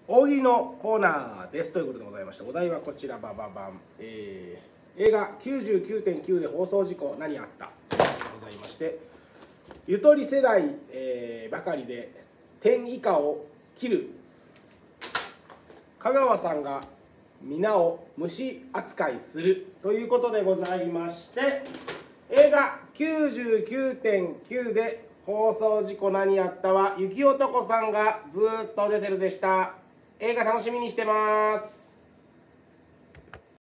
大喜利のコーナーですということでございまして、お題はこちらバババン、映画 99.9 で放送事故何あったでございまして、ゆとり世代、ばかりで点以下を切る、香川さんが皆を虫扱いするということでございまして、映画 99.9 で放送事故何あったは雪男さんがずっと出てるでした。映画楽しみにしてます。